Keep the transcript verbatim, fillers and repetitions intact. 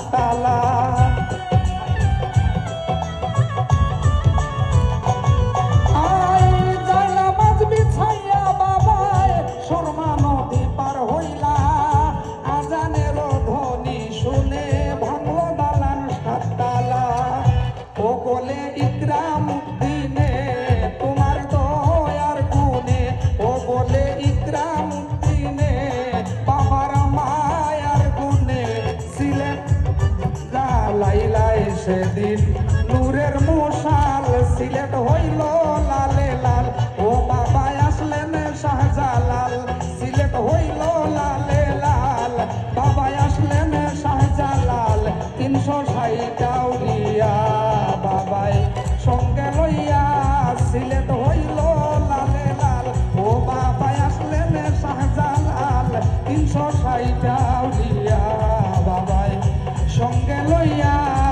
তালা। সেদিন নূরের মশাল সিলেট হইল লালে লাল। ও বাবা আসলেন শাহজালাল সিলেট হইল লালে লাল। বাবা আসলেন শাহজালাল তিনশো ষাট আউলিয়া বাবাই সঙ্গে লইয়া সিলেট হইল লালে লাল। ও বাবা আসলেন শাহজালাল তিনশো ষাট আউলিয়া বাবাই সঙ্গে লইয়া